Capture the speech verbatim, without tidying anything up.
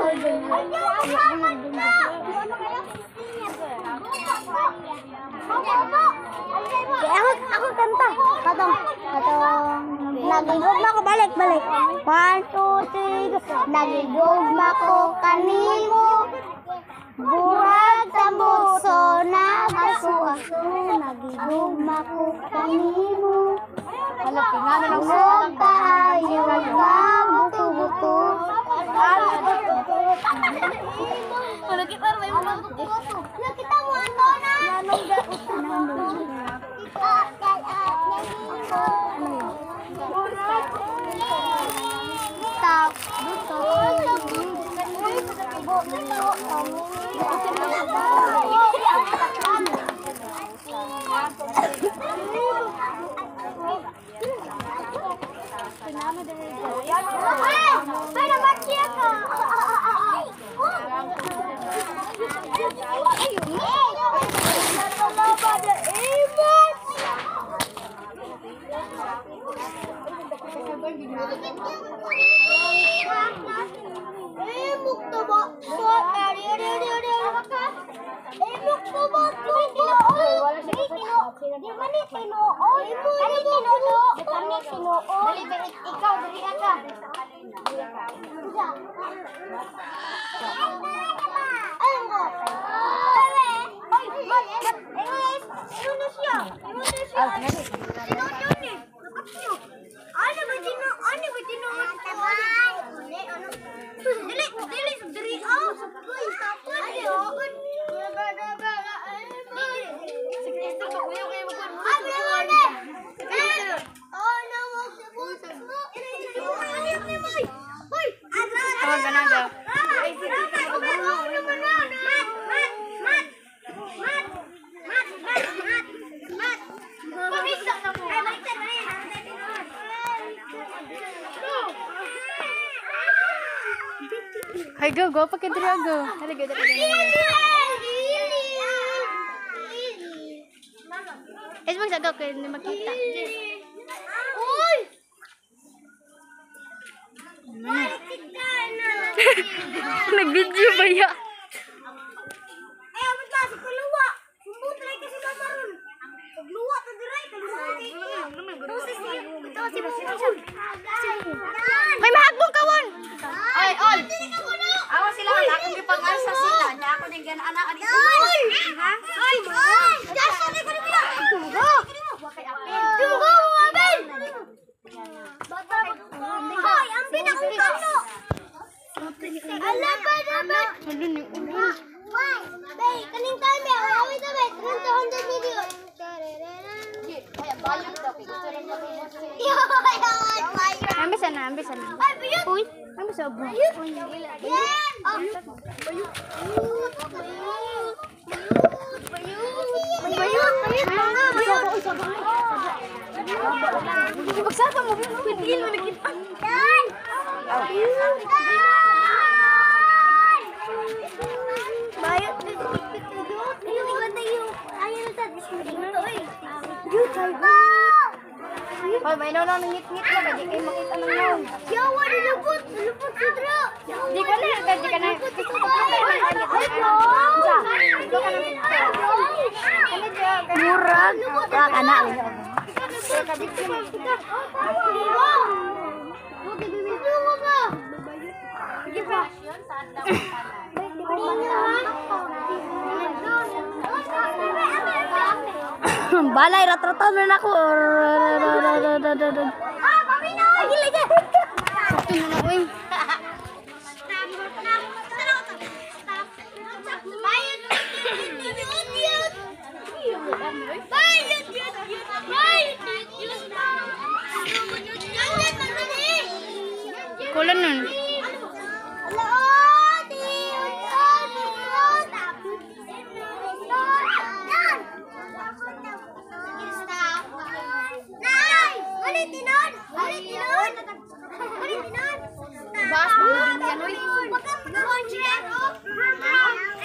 Ako, ako kanta. Katong, katong, nagigugma ko, balik, balik. One, two, three, go. Nagigugma ko kanimo. Burag tambuso, nagasuaso. Nagigugma ko kanimo. Huwag tayo magbuto-buto. Kita mo ano na? Stop. Ay, naman siya ka. Ikaw, dali ka. Ayun ko. Ay, anyways, sino na siya? Sino na siya? Sino yun eh? Nakapyo. Ano ba dino? Ano ba dino? Dili, dili, dili. Oh, sabay, sabay. Ayo. Sige, sige, kuya, kuya, kuya. Abi mo na. Oh, no, wag sa butas mo. Hoy, ano? Oh, ganun daw. Ay, sige, sige. Oh, naman na. Mat, mat, mat. Mat, mat, mat, mat. Pabisa na mo. Ay, balik tayo, balik. Ay, go, go. Pagkadira, go. Hali, go, dali, dali. Es magsagaw kayo na makita. Uy! Nag-video ba ya? Ay, abot ba? Si Kuluwa. Sumbut rin kasi kamaroon. Pagluwa, tadiray. Kaluwa. Ito si Ito si Bubusan. May mahagbong kawon! Ay, all. Ako sila, akong gipag-alsa sila. Niya ako din gana-anaan dito. Ay! Ay! Ay! Jasa, di ko nila. Tugo! Tugo, Abel! Ay, ang pinakukano. Ala ba naman? Why? Bay, kaning time eh. Awit na bay. three hundred million. Ambisa na, ambisa na. Ay, bayot! Uy, ambisa ba? Yan! Ah! Bayot, bayot. Pagsapa mo, pinil mo nakita. Yan! Bayot na sikipit na yun. Ayun, iwan na yun. Ayun na sa dismay ito eh. Yun, tayo ba? Hoy, may naw nang ngit-ngit na ba? Di kayo makita ng naon. Yawa, nilupot! Nilupot si Dra! Di ka na, di ka na. Murag. Wag anak. Sige pa. Balay, ratratan mo na ako. Ah, paminaw! Gila dyan! Sakto na na, uy. Bayad! Bayad! Bayad! Kulan nun. Bas, mga yan, uy.